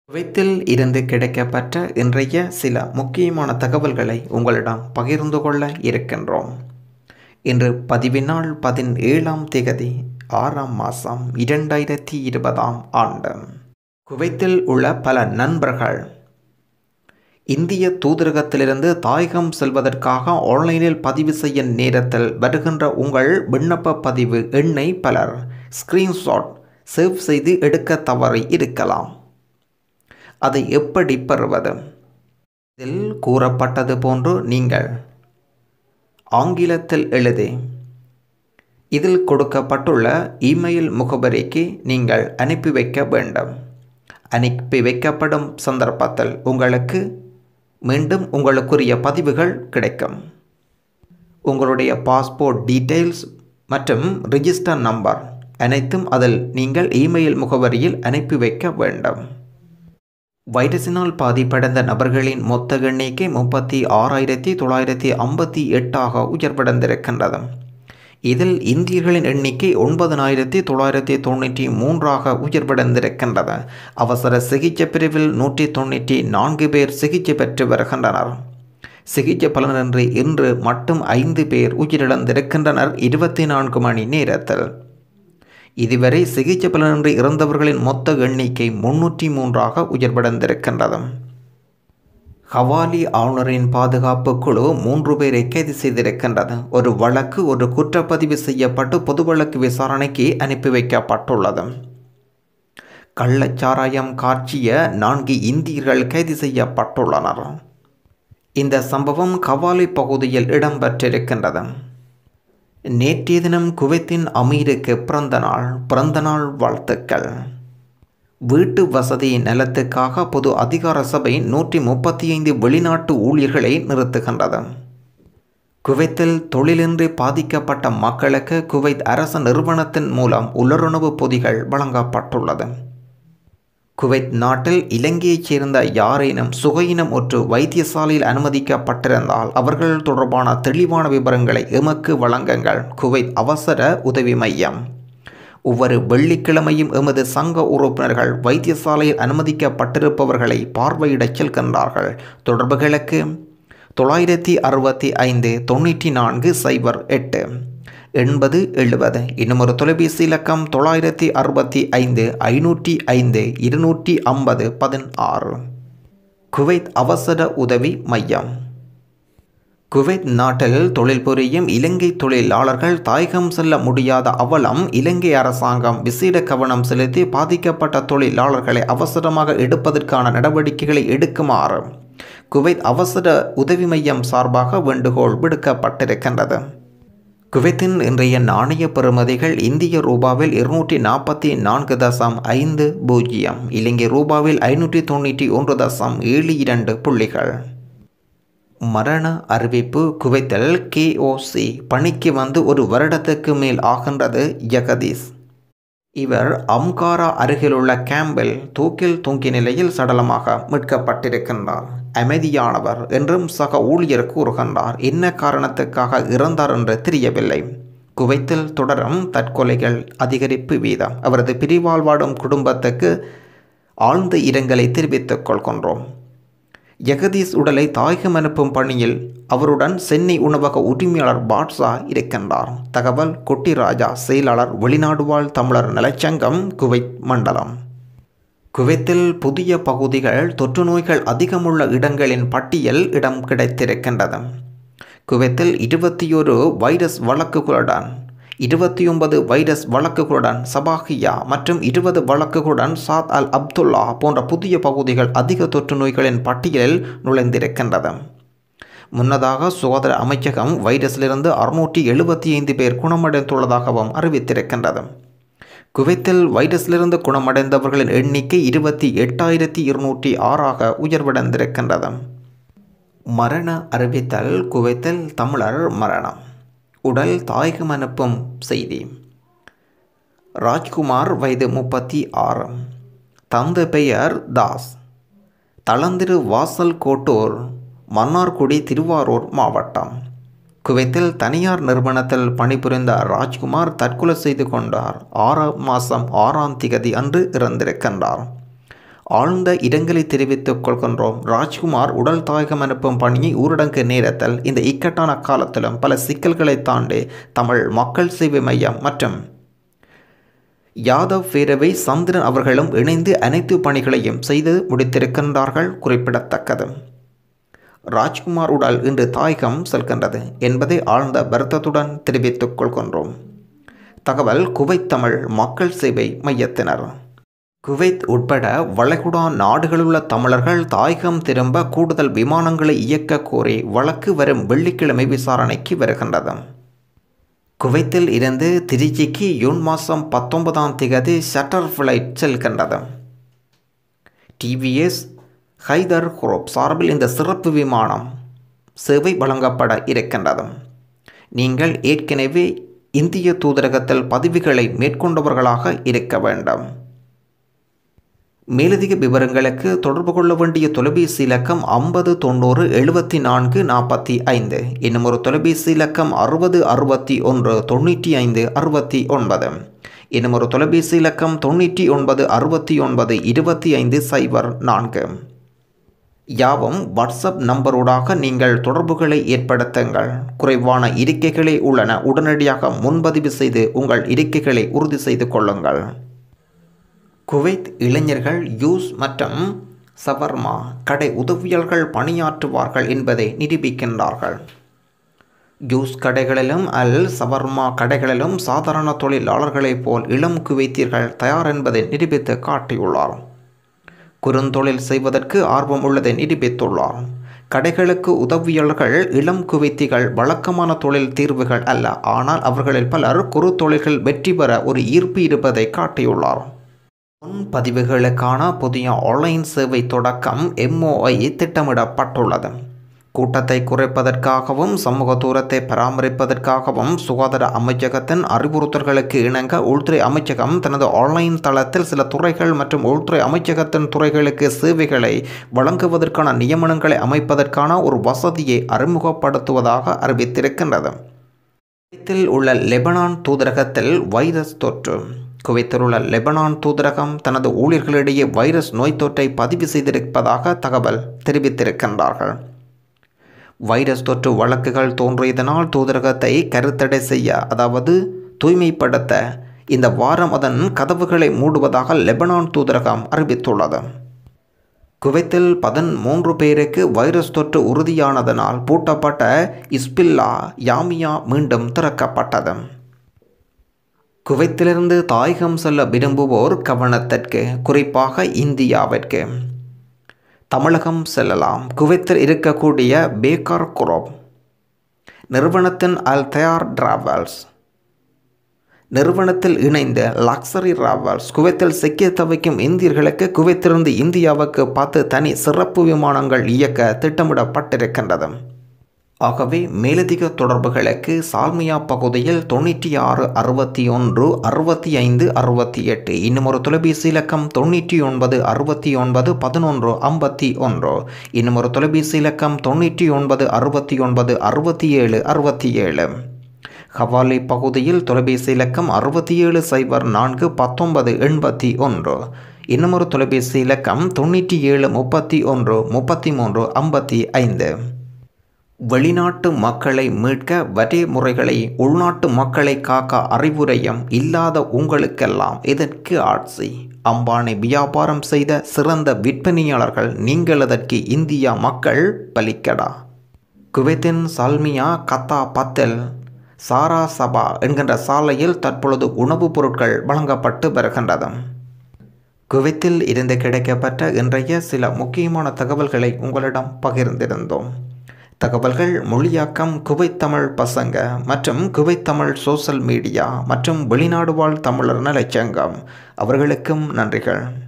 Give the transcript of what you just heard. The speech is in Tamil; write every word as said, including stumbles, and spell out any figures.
குவைத்தில் இருந்து கிடைக்கப்பெற்ற இன்றைய சில முக்கியமான தகவல்களை உங்களிடம் பகிர்ந்து கொள்ள இருக்கின்றோம். இன்று பதிவினால் பதினேழாம் திகதி ஆறாம் மாதம் இரண்டாயிரத்தி இருபதாம் ஆண்டு. குவைத்தில் உள்ள பல நண்பர்கள் இந்திய தூதரகத்திலிருந்து தாயகம் செல்வதற்காக ஆன்லைனில் பதிவு செய்ய நேரத்தில் வருகின்ற உங்கள் விண்ணப்ப பதிவு எண்ணை பலர் ஸ்கிரீன்ஷாட் சேவ் செய்து எடுக்க தவறி இருக்கலாம். அதை எப்படி பெறுவது? இதில் கூறப்பட்டது போன்று நீங்கள் ஆங்கிலத்தில் எழுதி இதில் கொடுக்கப்பட்டுள்ள இமெயில் முகவரிக்கு நீங்கள் அனுப்பி வைக்க வேண்டும். அனுப்பி வைக்கப்படும் சந்தர்ப்பத்தில் உங்களுக்கு மீண்டும் உங்களுக்குரிய பதிவுகள் கிடைக்கும். உங்களுடைய பாஸ்போர்ட் டீட்டெயில்ஸ் மற்றும் ரிஜிஸ்டர் நம்பர் அனைத்தும் அதில் நீங்கள் இமெயில் முகவரியில் அனுப்பி வைக்க வேண்டும். வைரஸினால் பாதிப்படைந்த நபர்களின் மொத்த எண்ணிக்கை முப்பத்தி ஆறாயிரத்தி தொள்ளாயிரத்தி ஐம்பத்தி எட்டாக உயர்வடைந்திருக்கின்றது. இதில் இந்தியர்களின் எண்ணிக்கை ஒன்பதனாயிரத்தி தொள்ளாயிரத்தி தொண்ணூற்றி மூன்றாக உயர்வடைந்திருக்கின்றது. அவசர சிகிச்சை பிரிவில் நூற்றி தொண்ணூற்றி நான்கு பேர் சிகிச்சை பெற்று வருகின்றனர். சிகிச்சை பலனின்றி இன்று மட்டும் ஐந்து பேர் உயிரிழந்திருக்கின்றனர். இருபத்தி நான்கு மணி நேரத்தில் இதுவரை சிகிச்சை பலனின்றி இறந்தவர்களின் மொத்த எண்ணிக்கை முன்னூற்றி மூன்றாக உயர்வடைந்திருக்கின்றது. ஹவாலி ஆளுநரின் பாதுகாப்பு குழு மூன்று பேரை கைது செய்திருக்கின்றது. ஒரு வழக்கு ஒரு குற்றப்பதிவு செய்யப்பட்டு பொது வழக்கு விசாரணைக்கு அனுப்பி வைக்கப்பட்டுள்ளது. கள்ளச்சாராயம் காட்சிய நான்கு இந்தியர்கள் கைது செய்யப்பட்டுள்ளனர். இந்த சம்பவம் ஹவாலி பகுதியில் இடம்பெற்றிருக்கின்றது. நேற்றைய தினம் குவைத்தின் அமீருக்கு பிறந்த நாள். பிறந்த நாள் வாழ்த்துக்கள். வீட்டு வசதி நலத்துக்காக பொது அதிகார சபை நூற்றி முப்பத்தி ஐந்து வெளிநாட்டு ஊழியர்களை நிறுத்துகின்றது. குவைத்தில் தொழிலின்றி பாதிக்கப்பட்ட மக்களுக்கு குவைத் அரசு நிறுவனத்தின் மூலம் உலருணவு பொதிகள் வழங்கப்பட்டுள்ளது. குவைத் நாட்டில் இலங்கையைச் சேர்ந்த யாரேனும் சுகையினம் ஒற்று வைத்தியசாலையில் அனுமதிக்கப்பட்டிருந்தால் அவர்கள் தொடர்பான தெளிவான விவரங்களை எமக்கு வழங்குங்கள். குவைத் அவசர உதவி மையம். ஒவ்வொரு வெள்ளிக்கிழமையும் எமது சங்க உறுப்பினர்கள் வைத்தியசாலையில் அனுமதிக்கப்பட்டிருப்பவர்களை பார்வையிடச் செல்கின்றார்கள். தொடர்புகளுக்கு தொள்ளாயிரத்தி அறுபத்தி ஐந்து தொண்ணூற்றி நான்கு சைபர் எட்டு எண்பது எழுபது. இன்னும் ஒரு தொலைபேசி இலக்கம் தொள்ளாயிரத்தி அறுபத்தி ஐந்து ஐநூற்றி ஐந்து இருநூற்றி ஐம்பது பதினாறு. குவைத் அவசர உதவி மையம். குவைத் நாட்டில் தொழில் புரியும் இலங்கை தொழிலாளர்கள் தாயகம் செல்ல முடியாத அவலம். இலங்கை அரசாங்கம் விசேட கவனம் செலுத்தி பாதிக்கப்பட்ட தொழிலாளர்களை அவசரமாக எடுப்பதற்கான நடவடிக்கைகளை எடுக்குமாறு குவைத் அவசர உதவி மையம் சார்பாக வேண்டுகோள் விடுக்கப்பட்டிருக்கின்றது. குவைத்தின் இன்றைய நாணய பெறுமதிகள் இந்திய ரூபாவில் இருநூற்றி நாற்பத்தி நான்கு தசம் ஐந்து பூஜ்ஜியம், இலங்கை ரூபாவில் ஐநூற்றி தொண்ணூற்றி ஒன்று தசம் ஏழு இரண்டு புள்ளிகள். மரண அறிவிப்பு. குவைத்தில் கேஓசி பணிக்கு வந்து ஒரு வருடத்துக்கு மேல் ஆகின்றது ஜகதீஷ். இவர் அம்காரா அருகிலுள்ள கேம்பில் தூக்கில் தொங்கிய நிலையில் சடலமாக மீட்கப்பட்டிருக்கின்றார். அமைதியானவர் என்றும் சக ஊழியர் கூறுகின்றார். என்ன காரணத்துக்காக இறந்தார் என்று தெரியவில்லை. குவைத்தில் தொடரும் தற்கொலைகள் அதிகரிப்பு வீதம். அவரது பிரிவால் வாடும் குடும்பத்துக்கு ஆழ்ந்த இரங்கலை தெரிவித்துக் கொள்கின்றோம். ஜெகதீஷ் உடலை தாயகம் அனுப்பும் பணியில் அவருடன் சென்னை உணவக உரிமையாளர் பாட்ஷா இருக்கின்றார். தகவல் குட்டிராஜா, செயலாளர், வெளிநாடு வாழ் தமிழர் நலச்சங்கம், குவைத் மண்டலம். குவைத்தில் புதிய பகுதிகள் தொற்று நோய்கள் அதிகமுள்ள இடங்களின் பட்டியல் இடம் கிடைத்திருக்கின்றது. குவைத்தில் இருபத்தி ஒரு வைரஸ் வழக்குகளுடன் இருபத்தி ஒன்பது வைரஸ் வழக்குகளுடன் சபாகியா மற்றும் இருபது வழக்குகளுடன் சாத் அல் அப்துல்லா போன்ற புதிய பகுதிகள் அதிக தொற்று நோய்களின் பட்டியலில் நுழைந்திருக்கின்றது. முன்னதாக சுகாதார அமைச்சகம் வைரஸிலிருந்து அறுநூற்றி எழுபத்தி ஐந்து பேர் குணமடைந்துள்ளதாகவும் அறிவித்திருக்கின்றது. குவைத்தில் வைரஸிலிருந்து குணமடைந்தவர்களின் எண்ணிக்கை இருபத்தி எட்டாயிரத்தி இருநூற்றி ஆறாக உயர்வடைந்திருக்கின்றது. மரண அறிவித்தல். குவைத்தில் தமிழர் மரணம். உடல் தாயகம் அனுப்பும் செய்தி. ராஜ்குமார், வயது முப்பத்தி ஆறு, தந்தை பெயர் தாஸ், தளந்திரு வாசல் கோட்டூர், மன்னார்குடி, திருவாரூர் மாவட்டம். குவைத்தில் தனியார் நிறுவனத்தில் பணிபுரிந்த ராஜ்குமார் தற்கொலை செய்து கொண்டார். ஆறாம் மாதம் ஆறாம் திகதி அன்று இறந்திருக்கின்றார். ஆழ்ந்த இரங்கலை தெரிவித்துக் கொள்கின்றோம். ராஜ்குமார் உடல் தாயகம் அனுப்பும் பணியை ஊரடங்கு நேரத்தில் இந்த இக்கட்டான காலத்திலும் பல சிக்கல்களை தாண்டி தமிழ் மக்கள் சேவை மையம் மற்றும் யாதவ் பேரவை சந்திரன் அவர்களும் இணைந்து அனைத்து பணிகளையும் செய்து முடித்திருக்கின்றார்கள். குறிப்பிடத்தக்கது. ராஜ்குமார் உடல் இன்று தாயகம் செல்கின்றது என்பதை ஆழ்ந்த வருத்தத்துடன் தெரிவித்துக் கொள்கின்றோம். தகவல் குவைத் தமிழ் மக்கள் சேவை மையத்தினர். குவைத் உட்பட வளைகுடா நாடுகளுள்ள தமிழர்கள் தாயகம் திரும்ப கூடுதல் விமானங்களை இயக்க கோரி வழக்கு வரும் வெள்ளிக்கிழமை விசாரணைக்கு வருகின்றது. குவைத்தில் இருந்து திருச்சிக்கு ஜூன் மாதம் பத்தொன்பதாம் தேதி ஷட்டர் ஃப்ளைட் செல்கின்றது. டிவிஎஸ் ஹைதர் குரூப் சார்பில் இந்த சிறப்பு விமானம் சேவை வழங்கப்பட இருக்கின்றது. நீங்கள் ஏற்கனவே இந்திய தூதரகத்தில் பதிவுகளை மேற்கொண்டவர்களாக இருக்க வேண்டும். மேலதிக விவரங்களுக்கு தொடர்பு கொள்ள வேண்டிய தொலைபேசி இலக்கம் ஐம்பது தொண்ணூறு எழுபத்தி நான்கு நாற்பத்தி ஐந்து, இன்னும் ஒரு தொலைபேசி இலக்கம் அறுபது அறுபத்தி ஒன்று தொண்ணூற்றி ஐந்து அறுபத்தி ஒன்பது, இன்னும் ஒரு தொலைபேசி இலக்கம் தொண்ணூற்றி ஒன்பது அறுபத்தி ஒன்பது இருபத்தி ஐந்து சைபர் நான்கு. யாவும் வாட்ஸ்அப் நம்பரோடாக நீங்கள் தொடர்புகளை ஏற்படுத்துங்கள். குறைவான இருக்கைகளே உள்ளன. உடனடியாக முன்பதிவு செய்து உங்கள் இருக்கைகளை உறுதி செய்து கொள்ளுங்கள். குவைத் இளைஞர்கள் யூஸ் மற்றும் சவர்மா கடை உதவியாளர்கள் பணியாற்றுவார்கள் என்பதை நிரூபிக்கின்றார்கள். ஜூஸ் கடைகளிலும் அல் சவர்மா கடைகளிலும் சாதாரண தொழிலாளர்களைப் போல் இளம் குவைத்தியர்கள் தயார் என்பதை நிரூபித்து காட்டியுள்ளார். குறுந்தொழில் செய்வதற்கு ஆர்வம் உள்ளதை நிரூபித்துள்ளார். கடைகளுக்கு உதவியாளர்கள் இளம் குவைத்திகள் வழக்கமான தொழில் தீர்வுகள் அல்ல, ஆனால் அவர்களில் பலர் குறு தொழில்கள் வெற்றி பெற ஒரு ஈர்ப்பு இருப்பதை காட்டியுள்ளார். முன்பதிவுகளுக்கான புதிய ஆன்லைன் சேவை தொடக்கம் எம்ஓஐ திட்டமிடப்பட்டுள்ளது. கூட்டத்தை குறைப்பதற்காகவும் சமூக தூரத்தை பராமரிப்பதற்காகவும் சுகாதார அமைச்சகத்தின் அறிவுறுத்தல்களுக்கு இணங்க உள்துறை அமைச்சகம் தனது ஆன்லைன் தளத்தில் சில துறைகள் மற்றும் உள்துறை அமைச்சகத்தின் துறைகளுக்கு சேவைகளை வழங்குவதற்கான நியமனங்களை அமைப்பதற்கான ஒரு வசதியை அறிமுகப்படுத்துவதாக அறிவித்திருக்கின்றது. குவைத்தில் உள்ள லெபனான் தூதரகத்தில் வைரஸ் தொற்று. குவைத்தில் உள்ள லெபனான் தூதரகம் தனது ஊழியர்களிடையே வைரஸ் நோய் தொற்றை பதிவு செய்திருப்பதாக தகவல் தெரிவித்திருக்கின்றார்கள். வைரஸ் தொற்று வழக்குகள் தோன்றியதனால் தூதரகத்தை கருத்தடை செய்ய, அதாவது தூய்மைப்படுத்த இந்த வாரம் அதன் கதவுகளை மூடுவதாக லெபனான் தூதரகம் அறிவித்துள்ளது. குவைத்தில் பதிமூன்று பேருக்கு வைரஸ் தொற்று உறுதியானதனால் பூட்டப்பட்ட இஸ்பில்லா யாமியா மீண்டும் திறக்கப்பட்டது. குவைத்திலிருந்து தாயகம் செல்ல விரும்புவோர் கவனத்திற்கு, குறிப்பாக இந்தியாவிற்கு. தமிழகம் செல்லலாம். குவைத்தில் இருக்கக்கூடிய பேக்கர் குரோப் நிறுவனத்தின் அல் தயார் டிராவல்ஸ் நிறுவனத்தில் இணைந்த லக்ஸரி டிராவல்ஸ் குவைத்தில் சிக்கிய தவிக்கும் இந்தியர்களுக்கு குவைத்திலிருந்து இந்தியாவுக்கு பத்து தனி சிறப்பு விமானங்கள் இயக்க திட்டமிடப்பட்டிருக்கின்றது. ஆகவே மேலதிக தொடர்புகளுக்கு சால்மியா பகுதியில் தொண்ணூற்றி ஆறு அறுபத்தி ஒன்று அறுபத்தி ஐந்து அறுபத்தி எட்டு, இன்னும் ஒரு தொலைபேசி இலக்கம் தொண்ணூற்றி ஒன்பது அறுபத்தி ஒன்பது பதினொன்று ஐம்பத்தி ஒன்று, இன்னும் ஒரு தொலைபேசி இலக்கம் தொண்ணூற்றி ஒன்பது அறுபத்தி ஒன்பது அறுபத்தி ஏழு அறுபத்தி ஏழு. ஹவாலி பகுதியில் தொலைபேசி இலக்கம் அறுபத்தி ஏழு சைபர் நான்கு பத்தொன்பது எண்பத்தி ஒன்று, இன்னும் ஒரு தொலைபேசி இலக்கம் தொண்ணூற்றி ஏழு முப்பத்தி ஒன்று முப்பத்தி மூன்று ஐம்பத்தி ஐந்து. வெளிநாட்டு மக்களை மீட்க வரி முறைகளை உள்நாட்டு மக்களை காக்க அறிவுரையும் இல்லாத உங்களுக்கெல்லாம் இதற்கு ஆட்சி. அம்பானி வியாபாரம் செய்த சிறந்த விற்பனையாளர்கள் நீங்கள், அதற்கு இந்தியா மக்கள் பலிக்கடா. குவைத்தின் சால்மியா கத்தா பத்தில் சாரா சபா என்கின்ற சாலையில் தற்பொழுது உணவுப் பொருட்கள் வழங்கப்பட்டு வருகின்றது. குவைத்தில் இருந்து கிடைக்கப்பட்ட இன்றைய சில முக்கியமான தகவல்களை உங்களிடம் பகிர்ந்திருந்தோம். தகவல்கள் மொழியாக்கம் குவைத் தமிழ் பசங்க மற்றும் குவைத் தமிழ் சோசல் மீடியா மற்றும் வெளிநாடு வாழ் தமிழர் நலச்சங்கம் அவர்களுக்கும் நன்றிகள்.